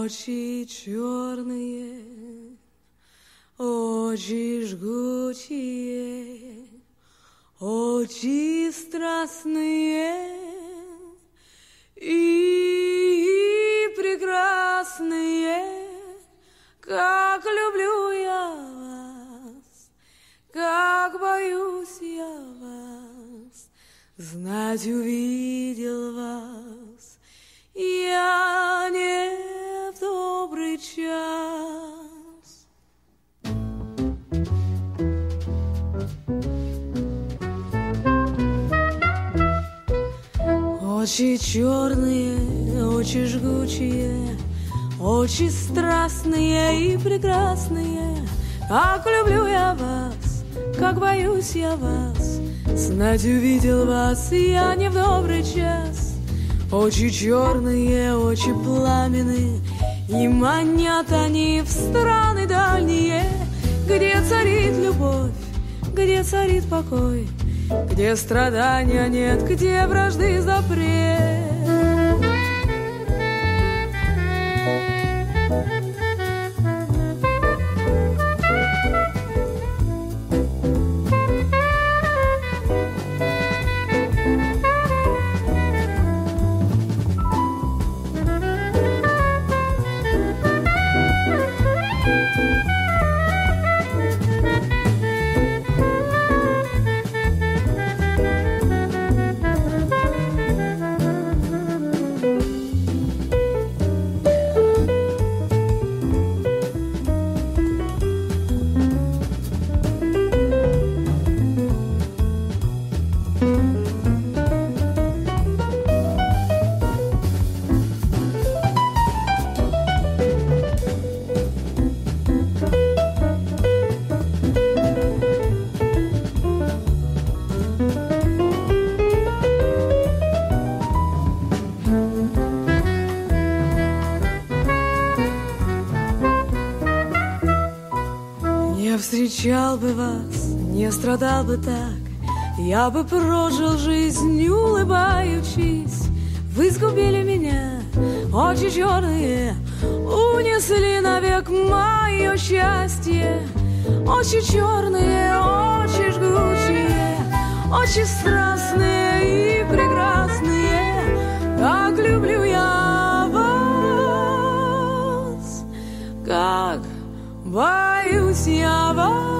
Очи черные, очи жгучие, очи страстные и прекрасные, как люблю я вас, как боюсь я вас, знать увидел вас я не в добрый час. Очи черные, очи жгучие, очи страстные и прекрасные, как люблю я вас, как боюсь я вас, знать увидел вас я не в добрый час. Очи черные, очи пламенные, и манят они в страны дальние, где царит любовь, где царит покой, где страдания нет, где вражды запрет. Не встречал бы вас, не страдал бы так, я бы прожил жизнь, улыбаючись. Вы сгубили меня, очи черные, унесли навек мое счастье. Очи черные, очи жгучие, очи страстные и прекрасные, как люблю я вас, как боюсь я вас.